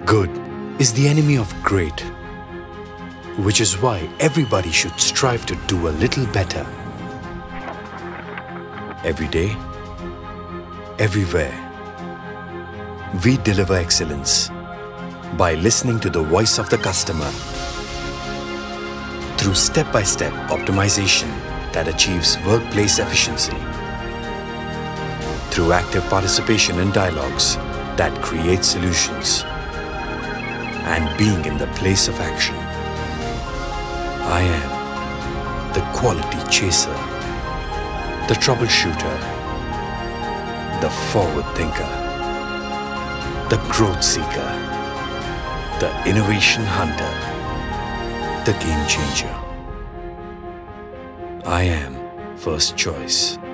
Good is the enemy of great, which is why everybody should strive to do a little better. Every day, everywhere, we deliver excellence by listening to the voice of the customer through step-by-step optimization that achieves workplace efficiency, through active participation in dialogues that create solutions, and being in the place of action. I am the quality chaser, the troubleshooter, the forward thinker, the growth seeker, the innovation hunter, the game changer. I am first choice.